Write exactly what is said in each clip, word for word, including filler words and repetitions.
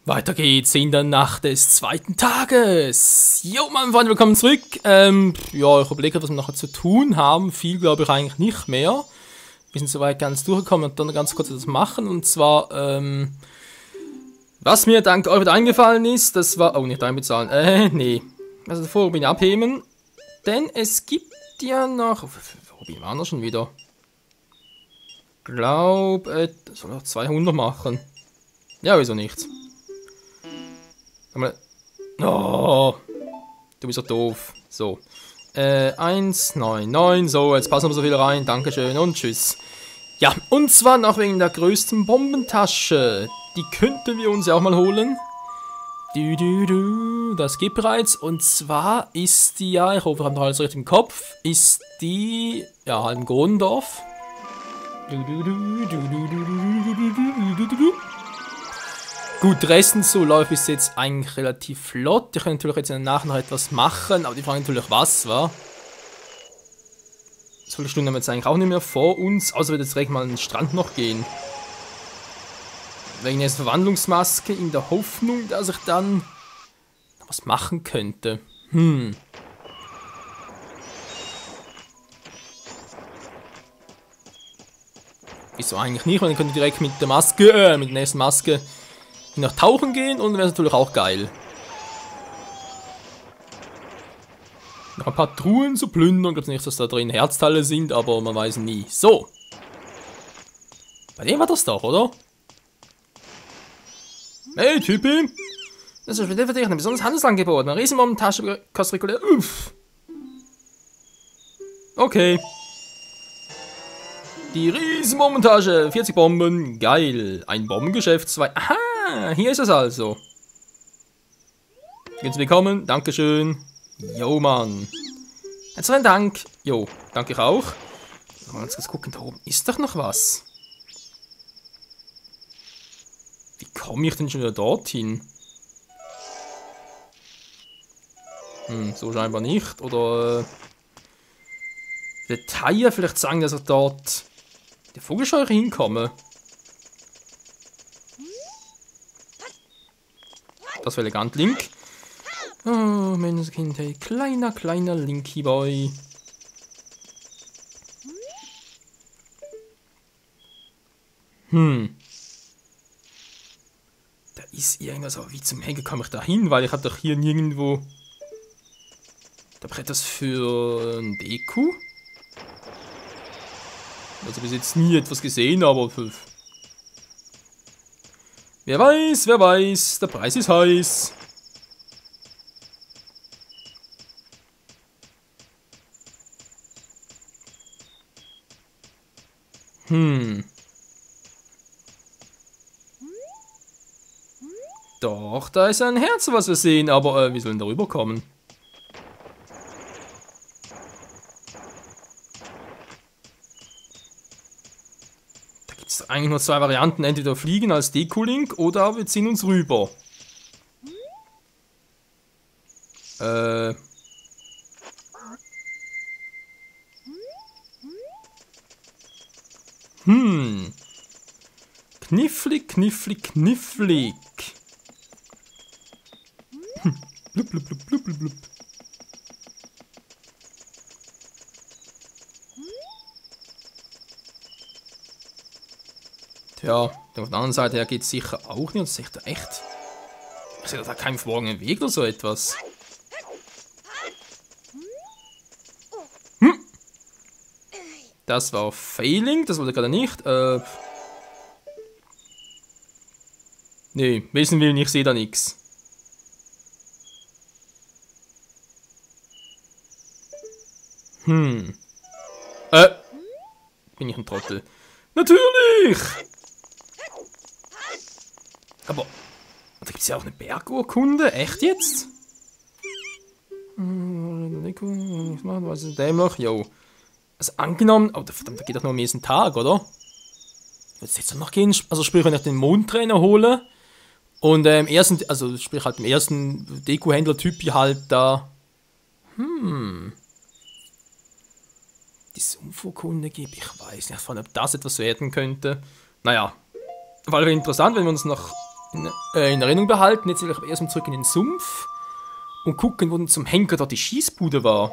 Weiter geht's in der Nacht des zweiten Tages. Jo, meine Freunde, willkommen zurück. Ähm, ja, ich überlege, was wir nachher zu tun haben. Viel glaube ich eigentlich nicht mehr. Wir sind soweit ganz durchgekommen und dann ganz kurz etwas machen. Und zwar, ähm, was mir dank euch wieder eingefallen ist, das war, oh, nicht einbezahlen, äh, nee. Also davor bin ich abheben. Denn es gibt ja noch, wo bin ich da schon wieder? Glaub, äh, das soll noch zweihundert machen. Ja, wieso nicht? Oh, du bist doch doof. So. Äh, eins, neun, neun. So, jetzt passen wir so viel rein. Dankeschön und tschüss. Ja, und zwar noch wegen der größten Bombentasche. Die könnten wir uns ja auch mal holen. Du, du, du. Das geht bereits. Und zwar ist die, ja, ich hoffe, wir haben noch alles richtig im Kopf. Ist die, ja, halt im Grundorf. Du, du, du, du, du, du, du, du, du, du. Gut, restens so läuft es jetzt eigentlich relativ flott. Ich kann natürlich jetzt in der Nacht noch etwas machen, aber die Frage natürlich was, wa? So viele Stunden haben wir jetzt eigentlich auch nicht mehr vor uns, außer wir jetzt direkt mal an den Strand noch gehen. Wegen der Verwandlungsmaske in der Hoffnung, dass ich dann was machen könnte. Hm. Wieso eigentlich nicht? Weil ich könnte direkt mit der Maske, äh, mit der nächsten Maske nach tauchen gehen und wäre natürlich auch geil. Noch ein paar Truhen zu plündern. Ich glaube nicht, dass da drin Herzteile sind, aber man weiß nie. So. Bei dem war das doch, oder? Hey, Typi. Das ist wieder für dich ein besonderes Handelsangebot. Eine Riesenbombentasche kostet regulär. Uff. Okay. Die Riesenbombentasche. vierzig Bomben. Geil. Ein Bombengeschäft. Zwei. Aha. Hier ist es also. Jetzt willkommen. Dankeschön. Jo, Mann. Herzlichen Dank. Jo, danke ich auch. Mal ganz kurz gucken, da oben ist doch noch was. Wie komme ich denn schon wieder dorthin? Hm, so scheinbar nicht. Oder äh, der Teier vielleicht sagen, dass ich dort der Vogelscheuche hinkomme. Das war elegant, Link. Oh, Menschenskind, hey, kleiner, kleiner Linky Boy. Hm. Da ist irgendwas, aber wie zum Henker komme ich da hin? Weil ich habe doch hier nirgendwo... Da brauche ich etwas für ein Deko. Also bis jetzt nie etwas gesehen, aber... Wer weiß, wer weiß, der Preis ist heiß. Hm. Doch, da ist ein Herz, was wir sehen, aber äh, wie sollen wir darüber kommen? Eigentlich nur zwei Varianten, entweder fliegen als Deko-Link oder wir ziehen uns rüber. Äh. Hm. Knifflig, knifflig, knifflig. Hm. Blub, blub, blub, blub, blub, blub. Ja, auf der anderen Seite her geht es sicher auch nicht. Und das ist echt. Ich sehe da keinen verborgenen Weg oder so etwas. Hm. Das war Failing, das wollte gerade nicht. Äh. Nee, wissen will, ich sehe da nichts. Hm. Äh. Bin ich ein Trottel? Natürlich! Aber, da gibt es ja auch eine Bergurkunde. Echt jetzt? Was ist dem noch? Jo. Also angenommen, oh, verdammt, da geht doch nur am nächsten Tag, oder? Wird es jetzt noch gehen? Also sprich, wenn ich den Mondtrainer hole und ähm, ersten, also sprich halt im ersten Deko-Händler-Typ halt da. Hm. Die Sumpfurkunde gebe ich weiß nicht, ob das etwas werden könnte. Naja. Weil wäre interessant, wenn wir uns noch in, äh, in Erinnerung behalten. Jetzt will ich aber erstmal zurück in den Sumpf und gucken, wo denn zum Henker dort die Schießbude war.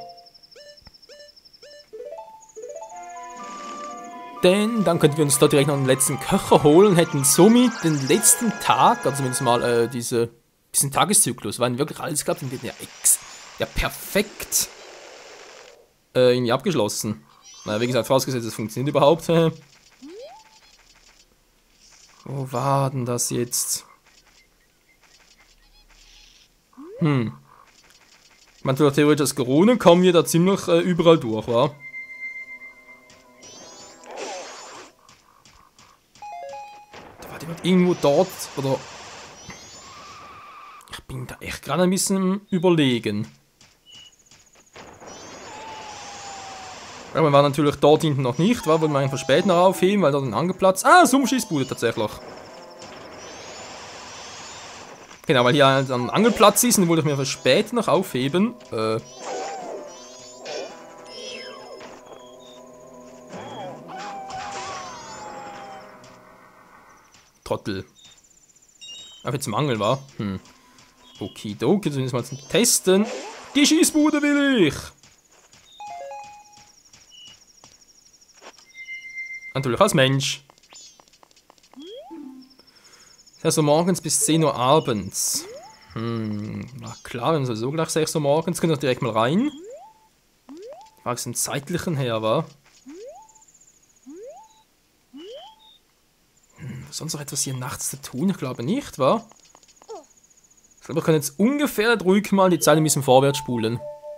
Denn dann könnten wir uns da direkt noch einen letzten Köcher holen, hätten somit den letzten Tag, also zumindest mal äh, diese, diesen Tageszyklus, weil wirklich alles klappt und wird ja, ex, ja perfekt äh, irgendwie abgeschlossen. Naja, wie gesagt, vorausgesetzt, es funktioniert überhaupt. Wo war denn das jetzt? Hm. Man tut theoretisch das Corona, kommen wir da ziemlich äh, überall durch, wa? Irgendwo dort, oder... Ich bin da echt gerade ein bisschen überlegen. Aber wir waren natürlich dort hinten noch nicht, war, wollen wir einfach später noch aufheben, weil da den Angelplatz... Ah, Sumpfschießbude tatsächlich. Genau, weil hier ein Angelplatz ist, und den wollte ich mir für später noch aufheben. Äh... Trottel. Einfach jetzt zum Angeln war. Hm. Okidoki, zumindest mal zum Testen. Die Schießbude will ich! Natürlich als Mensch. Also morgens bis zehn Uhr abends. Hm, na klar, wenn wir sowieso gleich sechs Uhr morgens, können wir direkt mal rein. Weil es im zeitlichen her war. Sonst noch etwas hier nachts zu tun? Ich glaube nicht, wa? Ich glaube, wir können jetzt ungefähr ruhig mal die Zeit ein bisschen vorwärts spulen.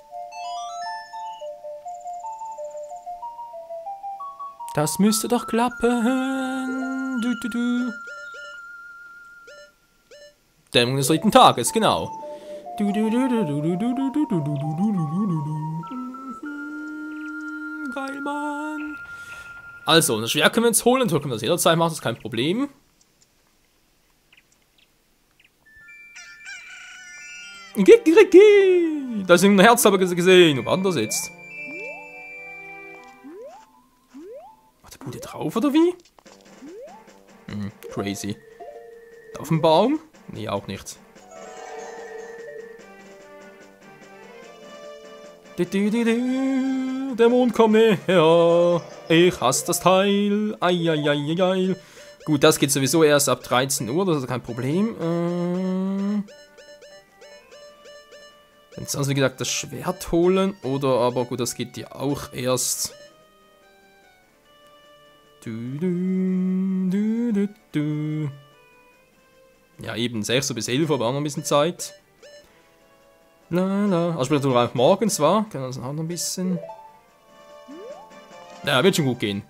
Das müsste doch klappen. Du, du, du. Dämmerung des dritten Tages, genau. Du, du, du, du, du, du, du, du, du, du, du, du, du, du. Geil, Mann. Also, das Schwert können wir uns holen, dann können wir das jederzeit machen, das ist kein Problem. Da ist ein Herz aber gesehen. Und anders jetzt. War der Bude drauf oder wie? Hm, crazy. Auf dem Baum? Nee, auch nicht. Der Mond kommt näher. Ich hasse das Teil. Eieieiei. Gut, das geht sowieso erst ab dreizehn Uhr, das ist kein Problem. Ähm Jetzt also wie gesagt das Schwert holen. Oder aber gut, das geht ja auch erst. Du, du, du, du, du. Ja, eben sechs bis elf Uhr, aber auch noch ein bisschen Zeit. La, la. Also später auch morgens war. Können wir das auch noch ein bisschen. Ja, wird schon gut gehen.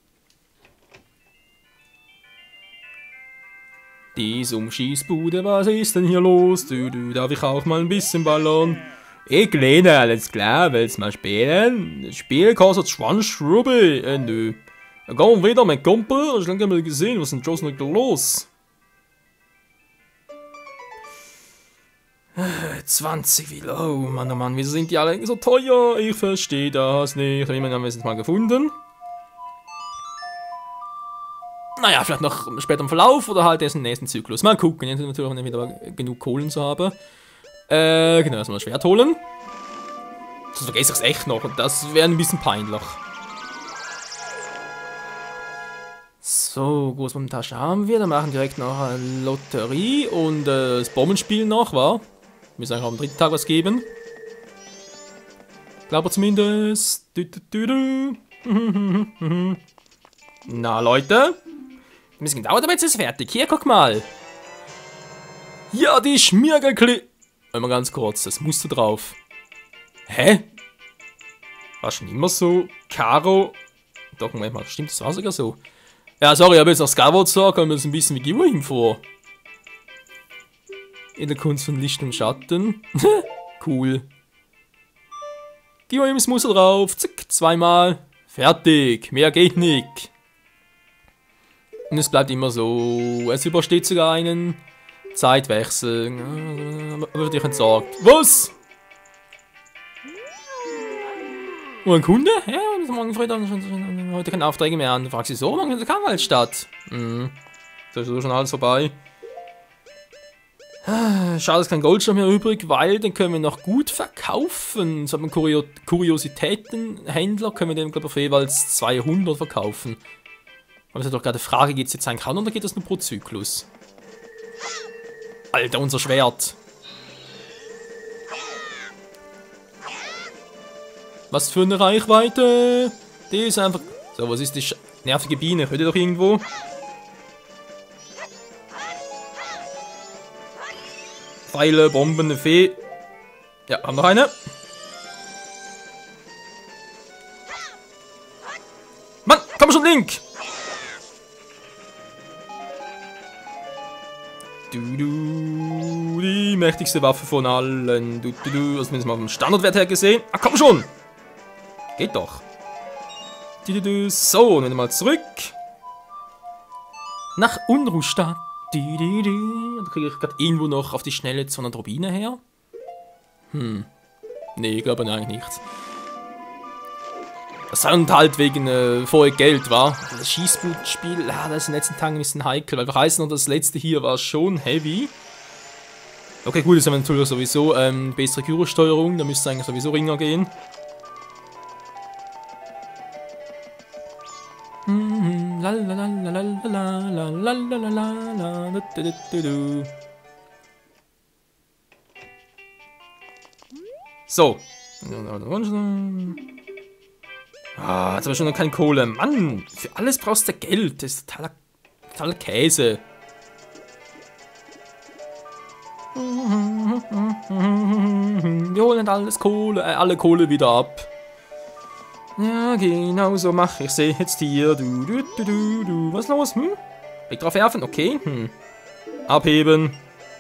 Die Sumpfschießbude, was ist denn hier los? Du, du, darf ich auch mal ein bisschen ballern? Ich lehne, alles klar, willst du mal spielen? Das Spiel kostet Schwanzschrubbe. Äh, nö. Dann gehen wir wieder mit Kumpel. Ich habe mal gesehen, was ist denn Joss noch los? zwanzig wieder. Oh Mann, oh Mann, wieso sind die alle so teuer? Ich verstehe das nicht. Immerhin haben wir es jetzt mal gefunden. Naja, vielleicht noch später im Verlauf oder halt erst im nächsten Zyklus. Mal gucken, jetzt natürlich nicht wieder genug Kohlen zu haben. Äh, genau, erstmal das Schwert holen. Sonst vergesse ich es echt noch und das wäre ein bisschen peinlich. So, Großbombentasche haben wir. Dann machen wir direkt noch eine Lotterie und äh, das Bombenspiel noch, wa? Wir müssen eigentlich auch am dritten Tag was geben. Glaube zumindest. Du, du, du, du. Na, Leute. Ein bisschen gedauert, aber jetzt ist es fertig. Hier, guck mal. Ja, die Schmiergelkli... Einmal ganz kurz, das Muster drauf. Hä? War schon immer so? Karo... Doch, Moment mal, stimmt, das war sogar so. Ja, sorry, ich habe jetzt noch Skyward Sword, kommt mir das ein bisschen wie Givohim vor. In der Kunst von Licht und Schatten. Cool. Givohims Muster drauf. Zack, zweimal. Fertig. Mehr geht nicht. Und es bleibt immer so. Es übersteht sogar einen Zeitwechsel. Wird dich entsorgt. Was? Oh, ein Kunde? Ja, morgen früh dann schon, heute keine Aufträge mehr an. Du fragst dich so, morgen in der Karnevalsstadt. Mhm. Da ist schon alles vorbei. Schade, dass kein Goldstamm mehr übrig, weil den können wir noch gut verkaufen. So einen Kurio Kuriositätenhändler können wir den, glaube ich, für jeweils zweihundert verkaufen. Aber es ist doch gerade die Frage, geht es jetzt eigentlich an oder geht das nur pro Zyklus? Alter, unser Schwert. Was für eine Reichweite. Die ist einfach... So, was ist die Sch nervige Biene? Hört ihr doch irgendwo? Pfeile, Bomben, eine Fee. Ja, haben noch eine. Mann, komm schon, Link! Du, du, die mächtigste Waffe von allen. Du, du, du, also zumindest mal vom Standardwert her gesehen. Ah, komm schon! Geht doch. Du, du, du. So, nehmen wir mal zurück. Nach Unruhstadt. Du, du, du. Da kriege ich gerade irgendwo noch auf die Schnelle zweihundert Rubine her. Hm. Nee, ich glaube eigentlich nicht. Das sind halt wegen äh, vorher Geld, war. Das Schießbootspiel, ah, das ist in den letzten Tagen ein bisschen heikel, weil wir heißen noch, das letzte hier war schon heavy. Okay, gut, jetzt haben wir natürlich sowieso ähm, bessere Gyrosteuerung, da müsste eigentlich sowieso Ringer gehen. So. Ah, jetzt haben wir schon noch keine Kohle. Mann, für alles brauchst du Geld. Das ist totaler, totaler Käse. Wir holen alles Kohle, äh, alle Kohle wieder ab. Ja, genau so mache ich sie jetzt hier. Du, du, du, du, du. Was ist los? Hm? Weg drauf werfen? Okay. Hm. Abheben.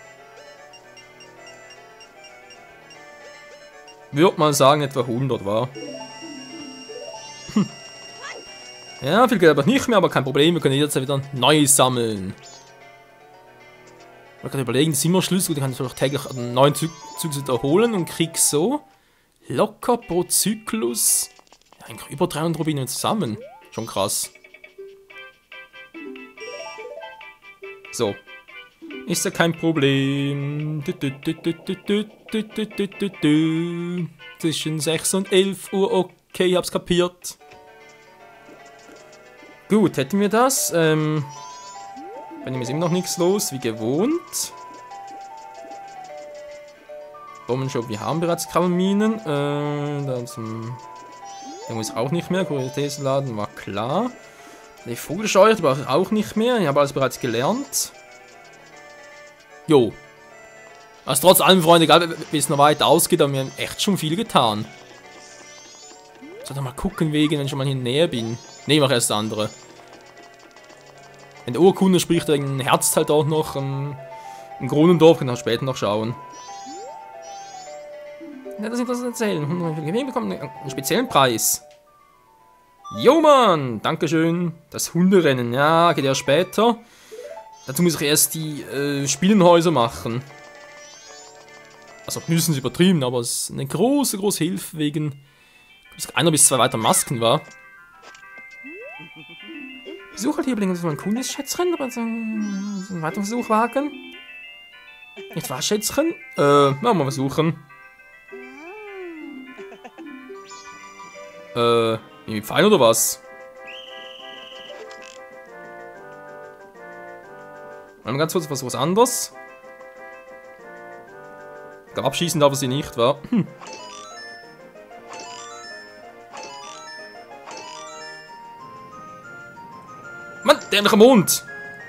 Würde mal sagen, etwa hundert war. Hm. Ja, viel Geld aber nicht mehr, aber kein Problem. Wir können jederzeit wieder neu sammeln. Ich kann überlegen, Simmerschlüssel, die kann ich täglich einen neuen Zyklus wiederholen und krieg so locker pro Zyklus ja, eigentlich über dreihundert Rubine zusammen. Schon krass. So. Ist ja kein Problem. Du, du, du, du, du, du, du, du, du, du, du. Zwischen sechs und elf Uhr, okay, ich hab's kapiert. Gut, hätten wir das. Ähm, bei dem ist immer noch nichts los, wie gewohnt. Bombenshop, wir haben bereits Krabbelminen. Äh, dann zum. Irgendwo ist auch nicht mehr. Kuriositätsladen war klar. Die Vogelscheuer brauche ich auch nicht mehr. Ich habe alles bereits gelernt. Jo. Also trotz allem, Freunde, egal wie es noch weiter ausgeht, haben wir echt schon viel getan. Sollte mal gucken wegen, wenn ich schon mal hier näher bin. Ne, ich mache erst andere. Wenn der Urkunde spricht, wegen Herz halt auch noch ähm, im Kronendorf, kann ich später noch schauen. Ja, das ist was erzählen. Wir bekommen einen speziellen Preis. Jo, Mann! Dankeschön. Das Hunderennen, ja, geht ja später. Dazu muss ich erst die äh, Spielenhäuser machen. Also müssen sie übertrieben, aber es ist eine große, große Hilfe wegen dass einer bis zwei weitere Masken war. Versuch halt hier übrigens mal ein cooles Schätzchen, aber so ein, so ein weiterer Versuch wagen. Nicht wahr, Schätzchen? Äh, machen wir mal versuchen. Äh, mit Pfeil oder was? Mal ganz kurz was, was anderes. Ich glaube, abschießen darf er sie nicht, wa? Hm. Mann, der andere Mond!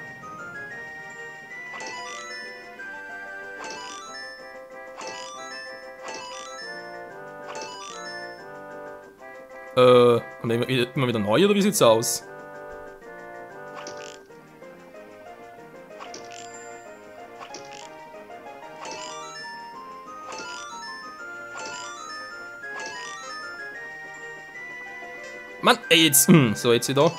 Äh, und immer, immer wieder neu, oder wie sieht's aus? Mann, ey, jetzt, hm, so jetzt wieder.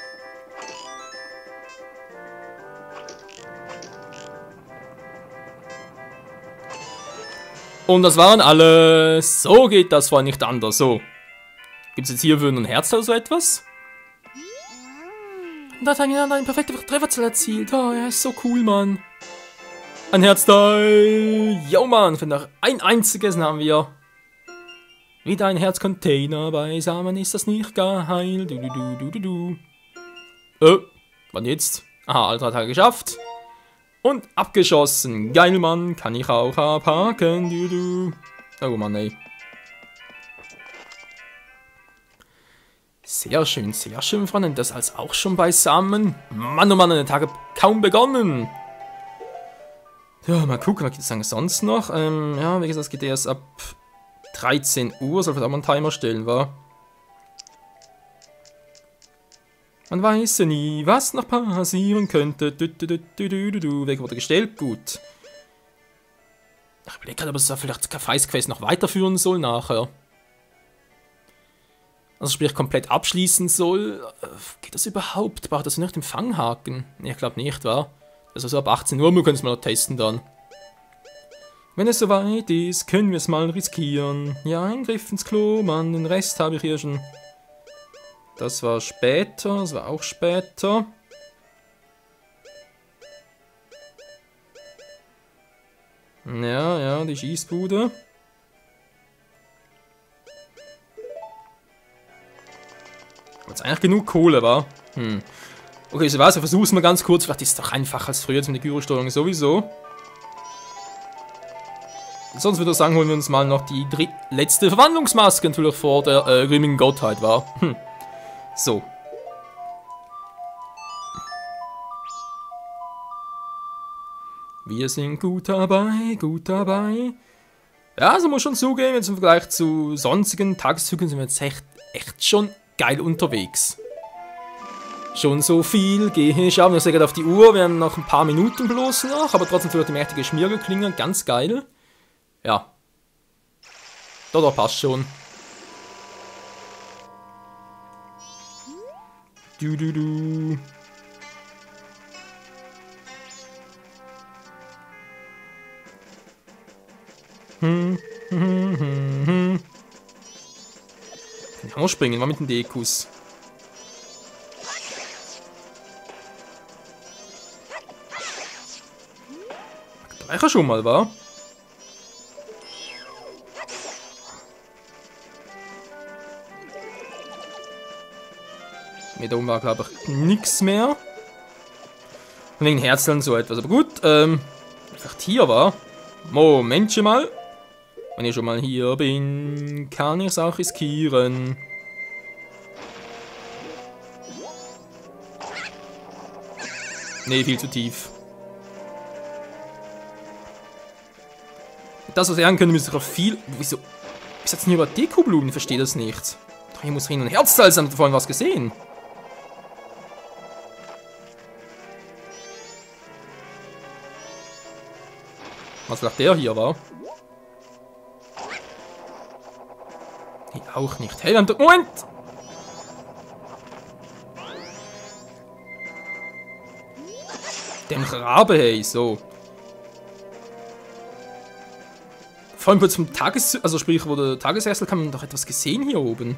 Und das waren alle. So geht das vor nicht anders. So. Gibt es jetzt hierfür ein Herz oder so etwas? Und da hat er eine perfekte Trefferzahl erzielt. Oh, er ist so cool, Mann. Ein Herzteil. Jo, Mann, für noch ein einziges haben wir. Wieder ein Herzcontainer. Beisammen ist das nicht geil. Du, du, du, du, du, du. Oh, wann jetzt? Aha, alle drei Tage geschafft. Und abgeschossen. Geil, Mann. Kann ich auch abhaken. Du, du. Oh, Mann, ey. Sehr schön, sehr schön, Freunde. Das als auch schon beisammen. Mann, oh Mann, der Tag hat kaum begonnen. Ja, mal gucken, was gibt es dann sonst noch? Ähm, ja, wie gesagt, es geht erst ab dreizehn Uhr. Soll vielleicht auch mal einen Timer stellen, wa? Man weiß ja nie, was noch passieren könnte. Du, du, du, du, du, du, du. Weg wurde gestellt, gut. Ich überlege gerade, ob es da vielleicht Cafés Quest noch weiterführen soll nachher. Also sprich komplett abschließen soll. Geht das überhaupt? Braucht das nicht den Fanghaken? Nee, ich glaube nicht, wa? Also so ab achtzehn Uhr, wir können es mal noch testen dann. Wenn es soweit ist, können wir es mal riskieren. Ja, ein Griff ins Klo, Mann, den Rest habe ich hier schon. Das war später, das war auch später. Ja, ja, die Schießbude. Jetzt eigentlich genug Kohle, wa? Hm. Okay, so was, wir versuchen es mal ganz kurz. Vielleicht ist es doch einfacher als früher mit der Gyrosteuerung sowieso. Sonst würde ich sagen, holen wir uns mal noch die letzte Verwandlungsmaske natürlich vor der äh, grimmigen Gottheit, wa? Hm. So. Wir sind gut dabei, gut dabei. Ja, also muss schon zugeben, jetzt im Vergleich zu sonstigen Tageszügen sind wir jetzt echt, echt schon geil unterwegs. Schon so viel gehe ich ab. Ich sehe gerade auf die Uhr, wir haben noch ein paar Minuten bloß noch, aber trotzdem für die mächtige Schmiergelklinge, ganz geil. Ja. Da, da passt schon. Du, du, du. Hm, hm, hm, hm. Kann ich auch springen, mal mit den Dekus. Da war schon mal, wa? Mit oben war, glaube ich, nichts mehr. Und wegen Herzl und so etwas. Aber gut, ähm, vielleicht hier war. Moment schon mal. Wenn ich schon mal hier bin, kann ich es auch riskieren. Nee, viel zu tief. Das, was wir lernen können, müsste doch viel... Wieso? Was hat denn hier über Dekoblumen? Ich verstehe das nicht. Doch, hier muss hin ein Herzteil sein. Ich habe vorhin was gesehen. Was vielleicht der hier war? Nee, auch nicht. Hey, dann... Moment! Den Rabe, hey, so. Vor allem kurz vom Tages... Also sprich, wo der Tageshäusl kam, man doch etwas gesehen hier oben.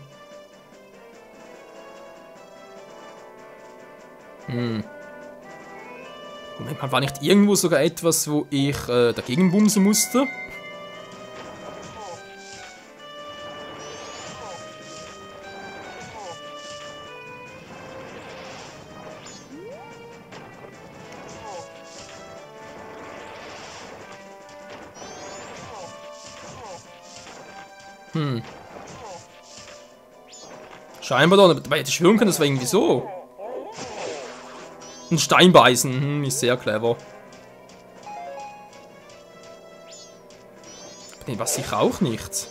Hm. Moment mal, war nicht irgendwo sogar etwas, wo ich äh, dagegen bumsen musste? Hm. Scheinbar doch, dabei hätte ich schwören können, das war irgendwie so. Ein Steinbeißen, hm, ist sehr clever. Nee, was sicher auch nicht.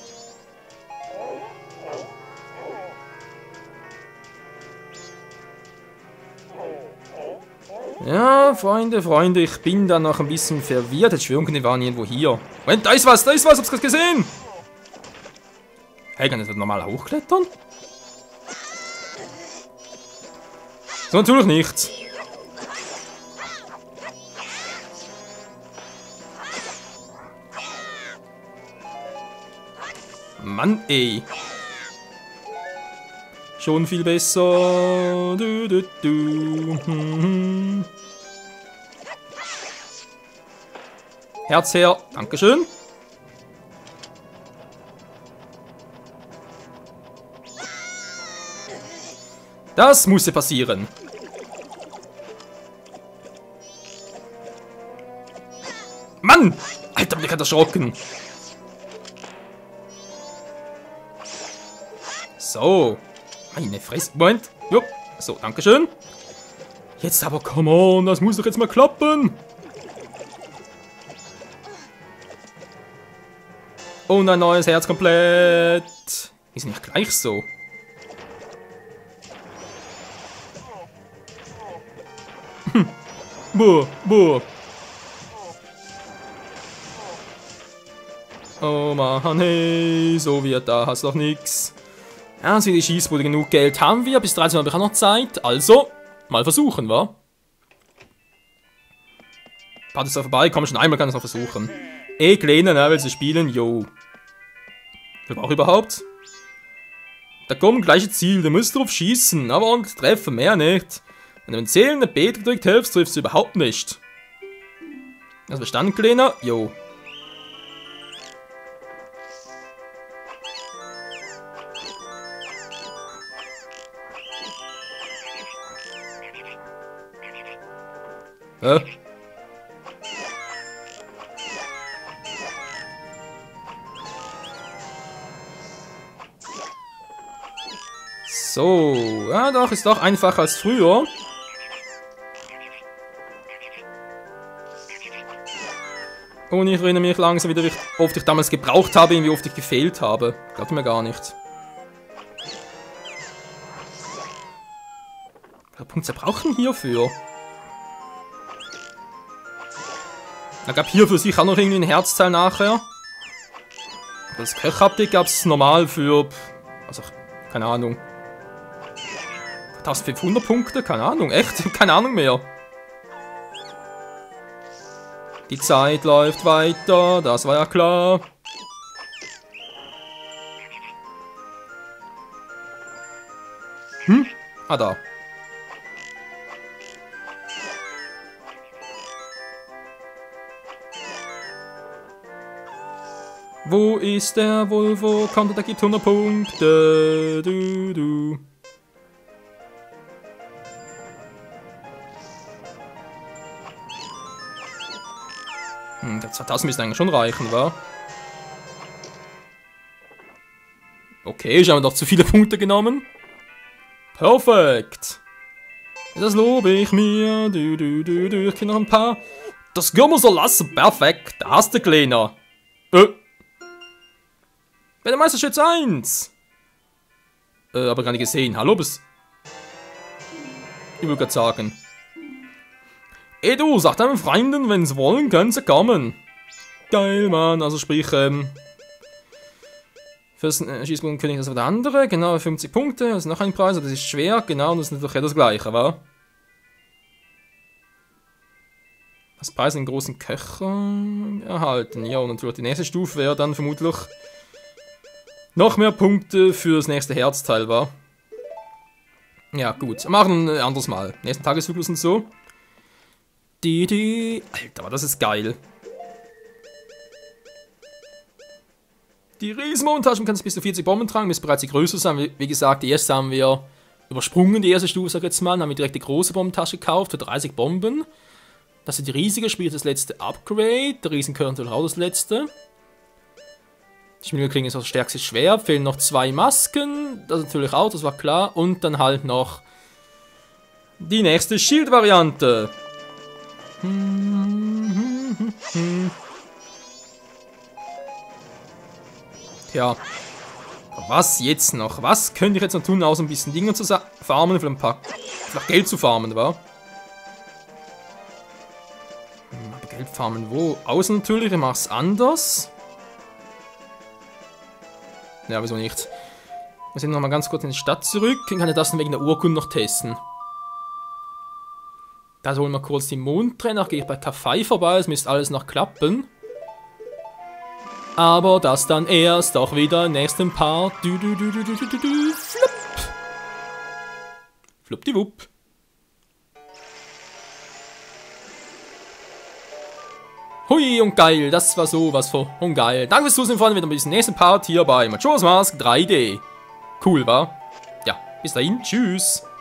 Ja, Freunde, Freunde, ich bin da noch ein bisschen verwirrt. Jetzt schwören können, wir waren irgendwo hier. Moment, da ist was, da ist was, hab's gerade gesehen. Hey, kann ich das normal hochklettern? So, natürlich nicht. Mann, ey. Schon viel besser. Du, du, du. Hm, hm. Herz her. Dankeschön. Das musste passieren. Mann! Alter, bin ich erschrocken. So. Meine Fresse. Moment. Jo. So, dankeschön. Jetzt aber, come on, das muss doch jetzt mal klappen. Und ein neues Herz komplett. Die sind nicht gleich so. Hm. Boah, boah. Oh Mann, hey, so wird da, hast doch nix. Ja, so wie die Schießbude, genug Geld haben wir, bis dreizehn Uhr habe ich auch noch Zeit, also, mal versuchen, wa? Part ist da vorbei, komm schon einmal, kann ich es noch versuchen. Eh, Kleine, ne, willst du spielen? Jo. Wer braucht überhaupt? Da kommt gleiche Ziel, du musst drauf schießen, aber und treffen, mehr nicht. Wenn du mit Zählen eine B gedrückt hilfst, triffst du überhaupt nicht. Also verstanden, Kleiner? Jo. Hä? So, ja doch, ist doch einfacher als früher. Und ich erinnere mich langsam wieder, wie oft ich damals gebraucht habe, wie oft ich gefehlt habe. Glaubt mir gar nicht. Wie viele Punkte brauchen hierfür? Da gab hierfür sicher auch noch irgendwie ein Herzteil nachher. Das Köchupdate gab es normal für, also, keine Ahnung. eintausendfünfhundert Punkte? Keine Ahnung, echt? Keine Ahnung mehr. Die Zeit läuft weiter, das war ja klar. Hm? Ah, da. Wo ist der Volvo? Kommt, der gibt hundert Punkte. Du, du. Hm, der zweitausend müsste eigentlich schon reichen, wa? Okay, ich habe doch zu viele Punkte genommen. Perfekt. Das lobe ich mir. Du, du, du, du. Ich kenne noch ein paar. Das können wir so lassen. Perfekt. Da hast du, Kleiner. Äh. Bei der Meisterschütze eins. Äh, aber gar nicht gesehen. Hallo, bis. Ich will gerade sagen. Ey du, sag deinen Freunden, wenn sie wollen, können sie kommen. Geil, Mann. Also sprich, ähm. Fürs äh, Schießbogen könnte ich das wieder andere. Genau, fünfzig Punkte. Das ist noch ein Preis. Das ist schwer. Genau, das ist natürlich das gleiche, wa? Das Preis in großen Köchern erhalten. Ja, und natürlich die nächste Stufe wäre dann vermutlich noch mehr Punkte für das nächste Herzteil, war. Ja, gut. Machen ein anderes Mal. Nächsten Tageszyklus und so. Die, die. Alter, das ist geil. Die Riesenmontagen kannst bis zu vierzig Bomben tragen, müssen bereits die größte sein. Wie, wie gesagt, die erste haben wir übersprungen, die erste Stufe, sag ich jetzt mal. Dann haben wir direkt die große Bombentasche gekauft für dreißig Bomben. Das ist die riesige, spielt das letzte Upgrade. Der Riesenköcher natürlich auch das letzte. Die Schmiedelklinge ist das stärkste Schwert. Fehlen noch zwei Masken. Das natürlich auch, das war klar. Und dann halt noch die nächste Shield-Variante. Tja. Was jetzt noch? Was könnte ich jetzt noch tun, außer ein bisschen Dinge zu farmen, für ein paar vielleicht Geld zu farmen, wa? Aber Geld farmen wo? Außen natürlich, ich mach's anders. Ja, wieso nicht? Wir sind nochmal ganz kurz in die Stadt zurück. Ich kann ja das wegen der Urkunde noch testen. Da holen wir kurz die Mondtrenner. Gehe ich bei Kaffee vorbei. Es müsste alles noch klappen. Aber das dann erst auch wieder im nächsten Part. Du, du, du, du, du, du, du, flupp. Fluppdiwupp. Hui und geil, das war sowas von und geil. Danke fürs Zusehen, Freunde, wieder bis zum nächsten Part hier bei Majora's Mask drei D. Cool, war? Ja, bis dahin, tschüss.